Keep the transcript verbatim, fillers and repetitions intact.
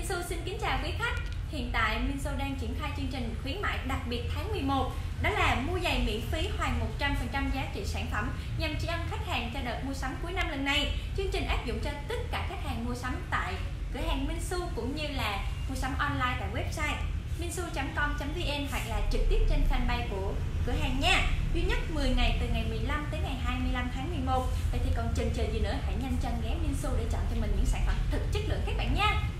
Minsu xin kính chào quý khách. Hiện tại Minsu đang triển khai chương trình khuyến mại đặc biệt tháng mười một, đó là mua giày miễn phí hoàn một trăm phần trăm giá trị sản phẩm nhằm tri ân khách hàng cho đợt mua sắm cuối năm lần này. Chương trình áp dụng cho tất cả khách hàng mua sắm tại cửa hàng Minsu cũng như là mua sắm online tại website minsu chấm com chấm vn hoặc là trực tiếp trên fanpage của cửa hàng nha. Duy nhất mười ngày từ ngày mười lăm tới ngày hai mươi lăm tháng mười một. Vậy thì còn chần chờ gì nữa, hãy nhanh chân ghé Minsu để chọn cho mình những sản phẩm thực chất lượng các bạn nha.